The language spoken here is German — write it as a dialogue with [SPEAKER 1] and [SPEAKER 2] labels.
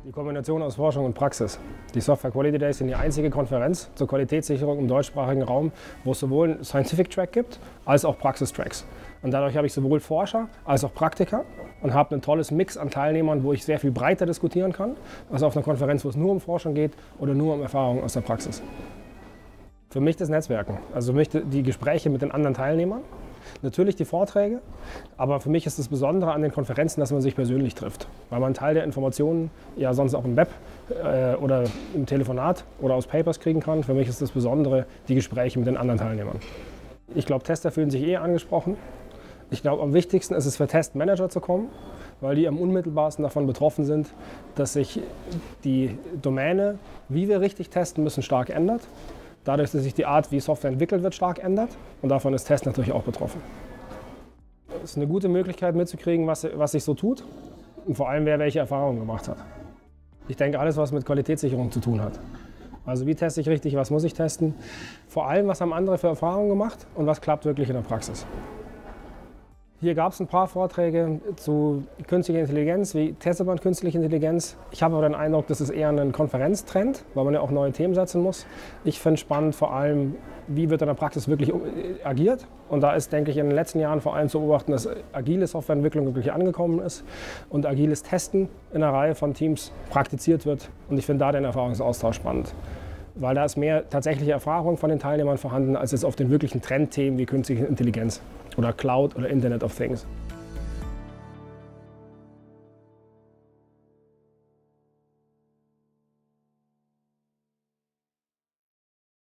[SPEAKER 1] Die Kombination aus Forschung und Praxis. Die Software Quality Days sind die einzige Konferenz zur Qualitätssicherung im deutschsprachigen Raum, wo es sowohl einen Scientific Track gibt, als auch Praxistracks. Und dadurch habe ich sowohl Forscher als auch Praktiker und habe ein tolles Mix an Teilnehmern, wo ich sehr viel breiter diskutieren kann, als auf einer Konferenz, wo es nur um Forschung geht oder nur um Erfahrungen aus der Praxis. Für mich das Netzwerken, also für mich die Gespräche mit den anderen Teilnehmern. Natürlich die Vorträge, aber für mich ist das Besondere an den Konferenzen, dass man sich persönlich trifft, weil man einen Teil der Informationen ja sonst auch im Web oder im Telefonat oder aus Papers kriegen kann. Für mich ist das Besondere die Gespräche mit den anderen Teilnehmern. Ich glaube, Tester fühlen sich angesprochen. Ich glaube, am wichtigsten ist es für Testmanager zu kommen, weil die am unmittelbarsten davon betroffen sind, dass sich die Domäne, wie wir richtig testen müssen, stark ändert. Dadurch, dass sich die Art, wie Software entwickelt wird, stark ändert. Und davon ist Test natürlich auch betroffen. Es ist eine gute Möglichkeit mitzukriegen, was sich so tut und vor allem, wer welche Erfahrungen gemacht hat. Ich denke, alles, was mit Qualitätssicherung zu tun hat. Also wie teste ich richtig, was muss ich testen? Vor allem, was haben andere für Erfahrungen gemacht und was klappt wirklich in der Praxis. Hier gab es ein paar Vorträge zu künstlicher Intelligenz, wie testet man künstliche Intelligenz. Ich habe aber den Eindruck, das ist eher ein Konferenztrend, weil man ja auch neue Themen setzen muss. Ich finde spannend vor allem, wie wird in der Praxis wirklich agiert. Und da ist, denke ich, in den letzten Jahren vor allem zu beobachten, dass agile Softwareentwicklung wirklich angekommen ist und agiles Testen in einer Reihe von Teams praktiziert wird. Und ich finde da den Erfahrungsaustausch spannend. Weil da ist mehr tatsächliche Erfahrung von den Teilnehmern vorhanden, als jetzt auf den wirklichen Trendthemen wie künstliche Intelligenz oder Cloud oder Internet of Things.